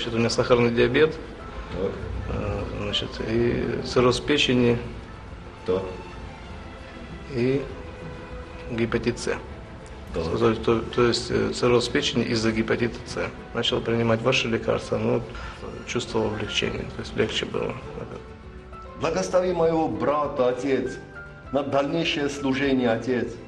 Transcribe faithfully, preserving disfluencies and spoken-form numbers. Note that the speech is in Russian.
Значит, у меня сахарный диабет, Так. значит, и цирроз печени, Так. и гепатит С. Так. То, то, то есть э, цирроз печени из-за гепатита С. Начал принимать ваши лекарства, но чувствовал облегчение, то есть легче было. Благослови моего брата, Отец, на дальнейшее служение, Отец.